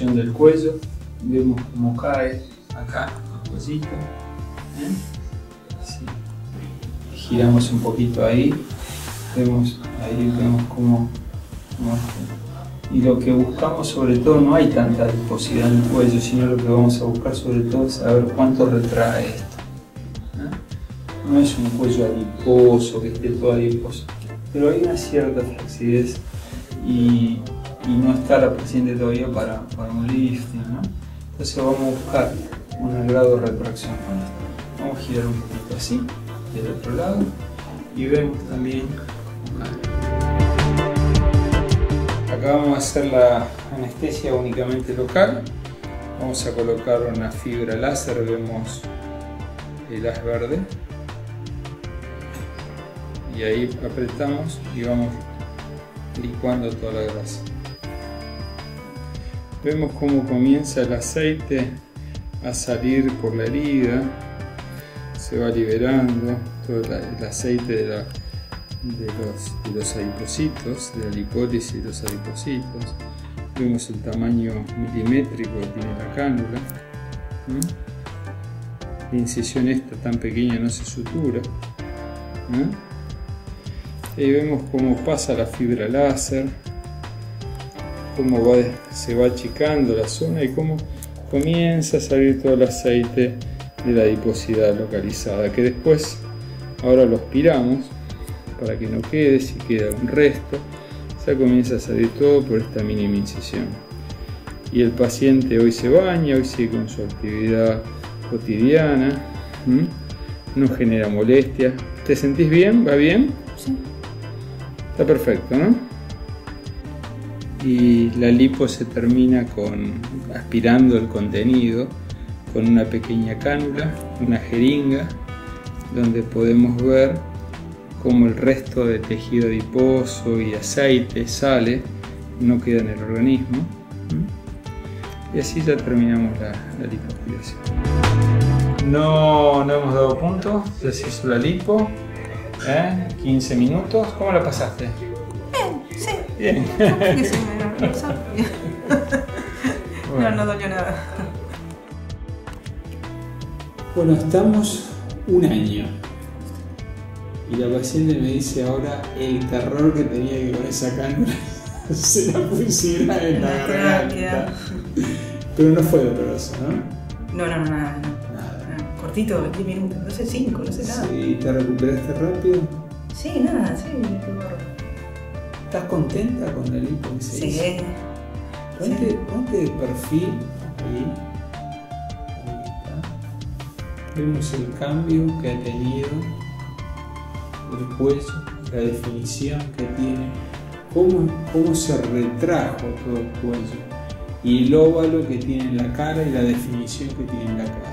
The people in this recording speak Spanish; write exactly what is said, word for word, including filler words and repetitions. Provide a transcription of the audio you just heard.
retracción del cuello. Vemos cómo cae acá el cuellito. ¿Eh? Sí. Giramos un poquito ahí. Vemos ahí vemos cómo, cómo y lo que buscamos sobre todo, no hay tanta adiposidad en el cuello, sino lo que vamos a buscar sobre todo es saber cuánto retrae esto. No es un cuello adiposo, que esté todo adiposo, pero hay una cierta flacidez y, y no está la paciente todavía para, para un lifting, ¿no? Entonces vamos a buscar un grado de retracción con esto. Vamos a girar un poquito así, del otro lado, y vemos también acá. Acá vamos a hacer la anestesia únicamente local. Vamos a colocar una fibra láser, vemos el haz verde. Y ahí apretamos y vamos licuando toda la grasa. Vemos cómo comienza el aceite a salir por la herida, se va liberando todo el aceite de, la, de, los, de los adipocitos, de la lipólisis de los adipocitos. Vemos el tamaño milimétrico que tiene la cánula. ¿Mm? La incisión esta tan pequeña no se sutura. ¿Mm? Ahí vemos cómo pasa la fibra láser, cómo va, se va achicando la zona y cómo comienza a salir todo el aceite de la adiposidad localizada, que después ahora lo aspiramos para que no quede, si queda un resto, ya comienza a salir todo por esta mínima incisión. Y el paciente hoy se baña, hoy sigue con su actividad cotidiana, ¿Mm? no genera molestia. ¿Te sentís bien? ¿Va bien? Sí. Está perfecto, ¿no? Y la lipo se termina con aspirando el contenido con una pequeña cánula, una jeringa, donde podemos ver cómo el resto de tejido adiposo y aceite sale, no queda en el organismo. Y así ya terminamos la, la lipoaspiración. No, no hemos dado punto, ya se hizo la lipo. ¿Eh? quince minutos. ¿Cómo la pasaste? Bien, sí. Bien. Que se me nerviosa. Bueno. No, no dolió nada. Bueno, estamos un año. Y la paciente me dice ahora el terror que tenía que con esa cánula se la pusiera en la, la garganta. Pero no fue doloroso, ¿no? No, no, no, nada. No. Cortito, diez minutos, no sé, cinco, no sé nada. Sí, ¿te recuperaste rápido? Sí, nada, sí. ¿Estás contenta con la lipo que se sí. hizo? Ponte, Sí. ponte de perfil ahí. Ahí está. Vemos el cambio que ha tenido el cuello, la definición que tiene, cómo, cómo se retrajo todo el cuello y el óvalo que tiene en la cara y la definición que tiene en la cara.